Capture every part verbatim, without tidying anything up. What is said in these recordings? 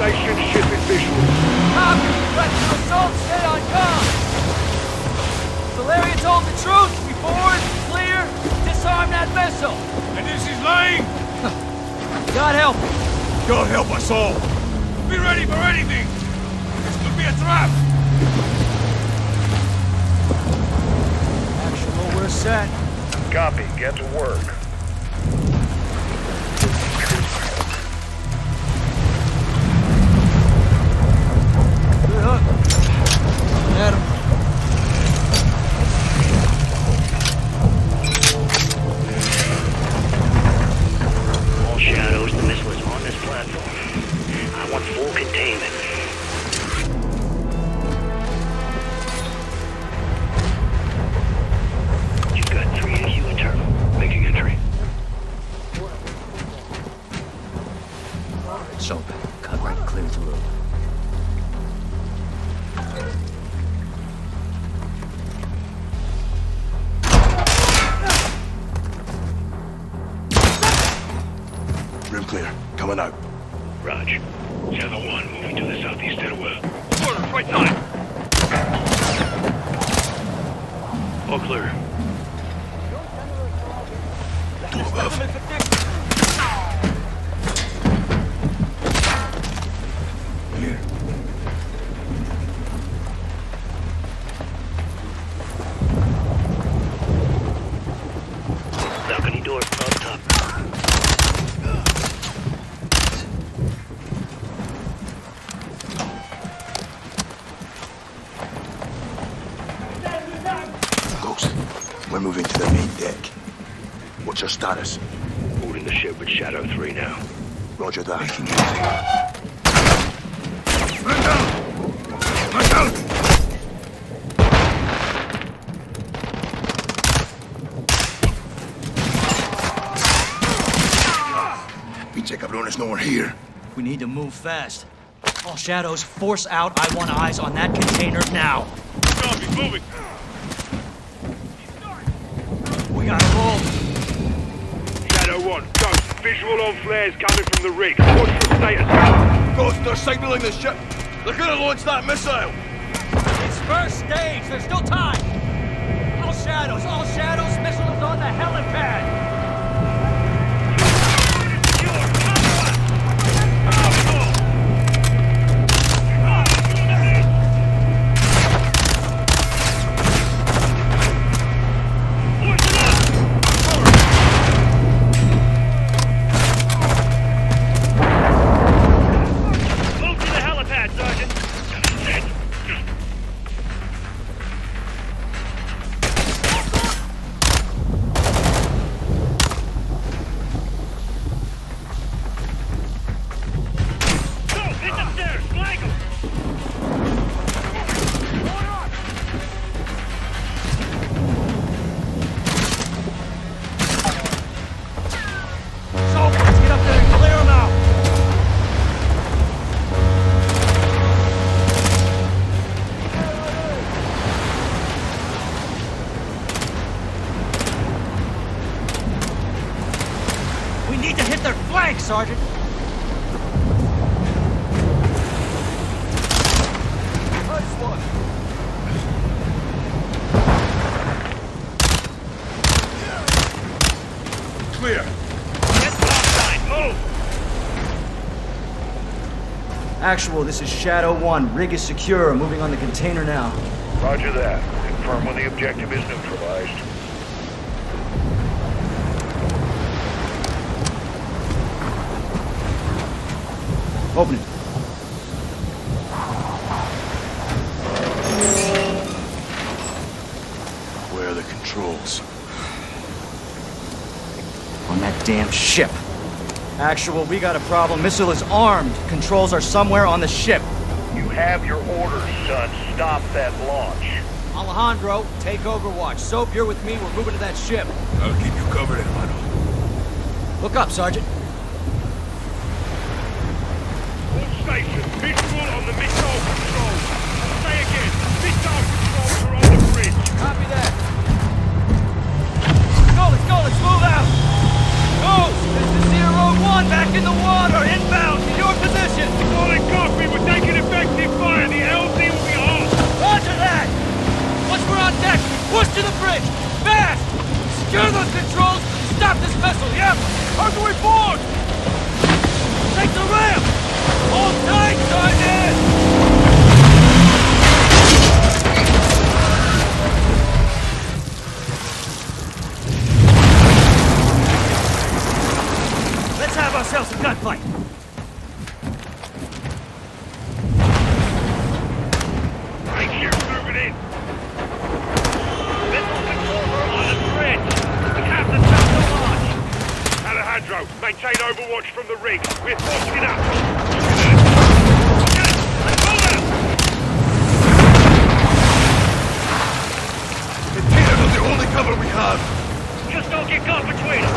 station shipping visuals. Copy! Ready to assault, stay on guard! Valeria told the truth! We forward, clear, disarm that missile! And this is Lane! God help me! God help us all! Be ready for anything! This could be a trap! Actual, we're set. Copy. Get to work. Good hook. Got him. All shadows, the missile is on this platform. I want full containment. You've got three A Q internal. Making entry. It's open. Cut right clear through. Room clear. Coming out. Raj. Shadow one moving to the southeast stairwell. Order, right side! All clear. Two above. Clear. Balcony door up top. Ghost, we're moving to the main deck. What's your status? Holding the ship with Shadow three now. Roger that. Man down! Man down! Pinche cabrones, no one here. We need to move fast. All shadows, force out. I want eyes on that container now. Copy, moving. We gotta roll. Shadow one. Ghost. Visual on flares coming from the rig. What's your status? Ghost, they're signaling the ship. They're gonna launch that missile. It's first stage. There's still time. All shadows, all shadows. Missile is on the helipad. Sergeant. Nice one. Clear. Get topside, move! Actual, this is Shadow one. Rig is secure. Moving on the container now. Roger that. Confirm when the objective is neutralized. Open it. Where are the controls? On that damn ship. Actual, we got a problem. Missile is armed. Controls are somewhere on the ship. You have your orders, son. Stop that launch. Alejandro, take overwatch. Soap, you're with me. We're moving to that ship. I'll keep you covered, hermano. Look up, Sergeant. All stations, visual on the missile controls. Say again, missile controls are on the bridge. Copy that. Let's go, let's go, let's move out. Ghost, this is zero one back in the water. Inbound to your position. Calling go! to the bridge! Fast! Secure those controls! Stop this missile, yep! How do we board? Take the ramp! Hold tight, Sergeant! Let's have ourselves a gunfight! Right here, moving in. Missile controller on the bridge. The captain set the launch. Alejandro, maintain overwatch from the rig. We're forcing up. Okay, let's move out. Containers are the only cover we have. Just don't get caught between them.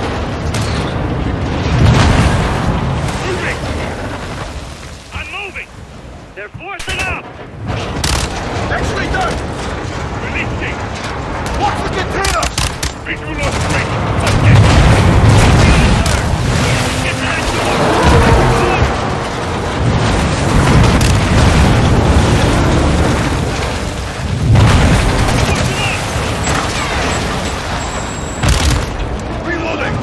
Moving! I'm moving. They're forcing up. X-ray down! Releasing! Watch the containers! Visual on bridge! Okay! Get to that door. Reloading!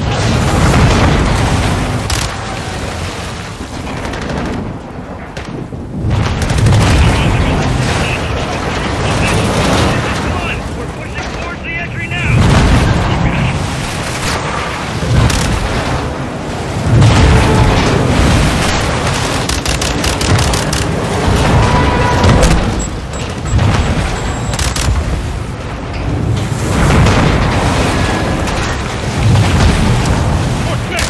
Come on, we're pushing towards the entry now. What's that?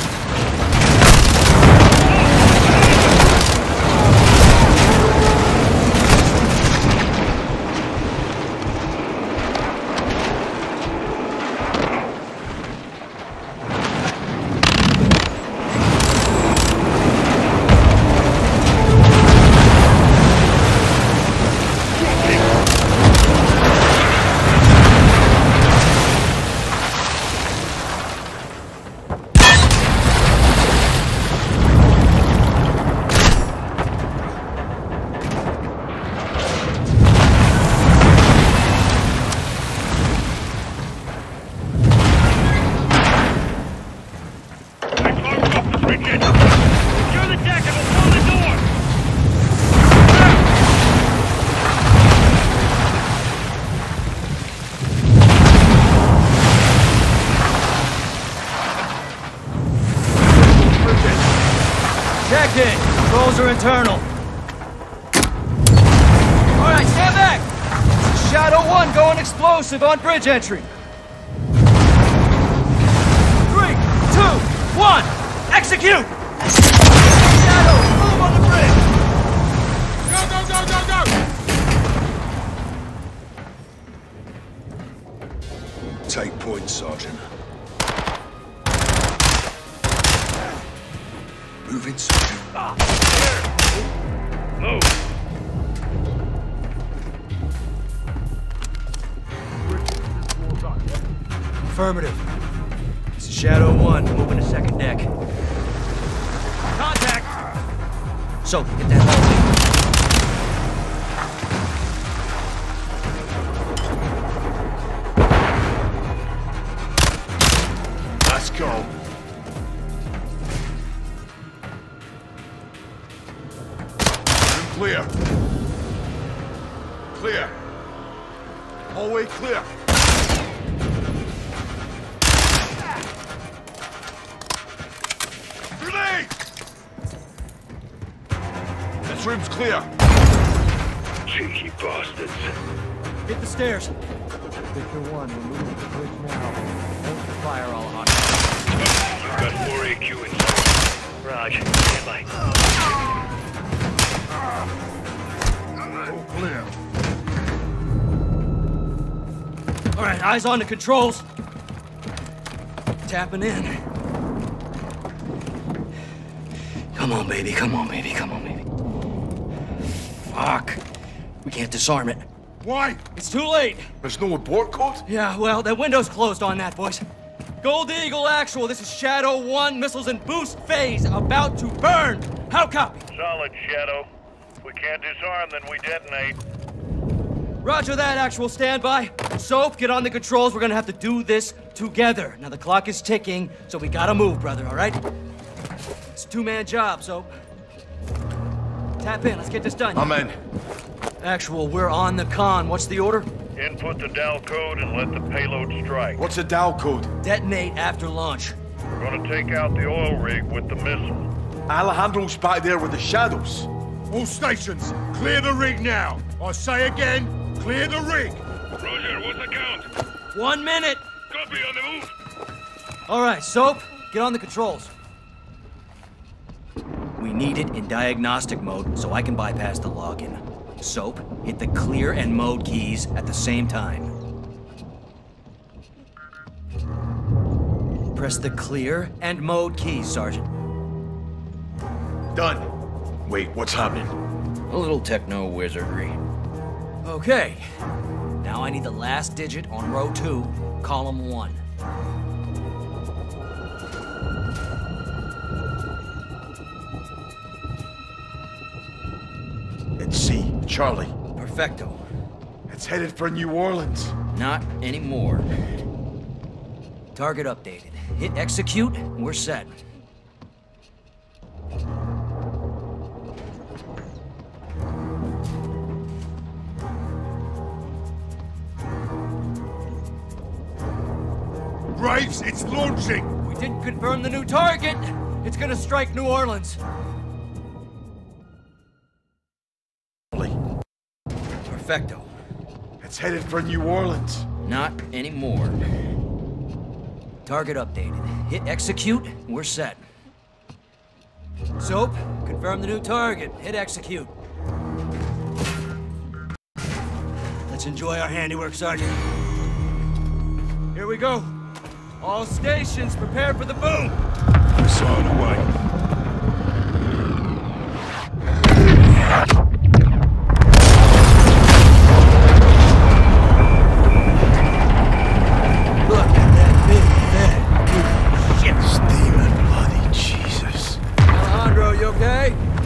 They closed off the bridge edge. Secure the deck and we'll blow the door. Checked in. Controls are internal. All right, stand back. This is Shadow One going explosive on bridge entry. Three, two, one, execute! Shadow, move on the bridge. Go, go, go, go, go! Take point, Sergeant. Moving, Sergeant. Move. Affirmative. This is Shadow One, moving to second deck. Contact! So, get that hole. Let's go. Clear. Clear. Hallway clear. Grenade! This room's clear. Cheeky bastards. Hit the stairs. Victor One, we're moving to the bridge now. Hold the fire all on. We've got more A Q inside. Raj, stand by. All clear. All right, eyes on the controls. Tapping in. Come on, baby. Come on, baby. Come on, baby. Fuck. We can't disarm it. Why? It's too late. There's no abort code? Yeah, well, that window's closed on that, boys. Gold Eagle Actual, this is Shadow One, missiles in boost phase, about to burn. How copy? Solid, Shadow. If we can't disarm, then we detonate. Roger that, actual standby. Soap, get on the controls. We're gonna have to do this together. Now the clock is ticking, so we gotta move, brother, all right? It's a two-man job, Soap. Tap in, let's get this done. I'm in. Actual, we're on the con. What's the order? Input the D A L code and let the payload strike. What's the D A L code? Detonate after launch. We're gonna take out the oil rig with the missile. Alejandro's back there with the shadows. All stations, clear the rig now. I say again, clear the rig. Roger, what's the count? One minute. Copy, on the move. All right, Soap, get on the controls. We need it in diagnostic mode so I can bypass the login. Soap, hit the clear and mode keys at the same time. Press the clear and mode keys, Sergeant. Done. Wait, what's happening? A little techno wizardry. Okay. Now I need the last digit on row two, column one. It's C. Charlie. Perfecto. It's headed for New Orleans. Not anymore. Target updated. Hit execute, we're set. Graves, it's launching! We didn't confirm the new target. It's gonna strike New Orleans. Charlie. Perfecto. It's headed for New Orleans. Not anymore. Target updated. Hit execute, we're set. Soap, confirm the new target. Hit execute. Let's enjoy our handiwork, Sergeant. Here we go. All stations, prepare for the boom! Missile on the way. Look at that big bed. Shit. Steaming bloody Jesus. Alejandro, you okay?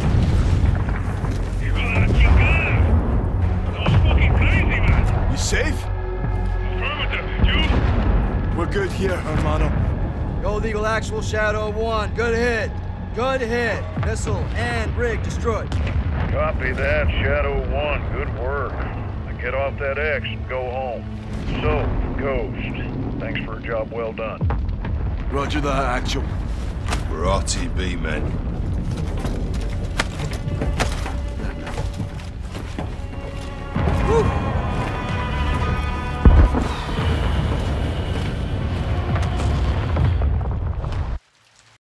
You got that chingada? That was fucking crazy, man. You safe? Affirmative. You? We're good here, hermano. Gold Eagle actual Shadow one. Good hit. Good hit. Missile and rig destroyed. Copy that, Shadow one. Good work. Now get off that X and go home. So, Ghost, thanks for a job well done. Roger that, actual. We're R T B, men.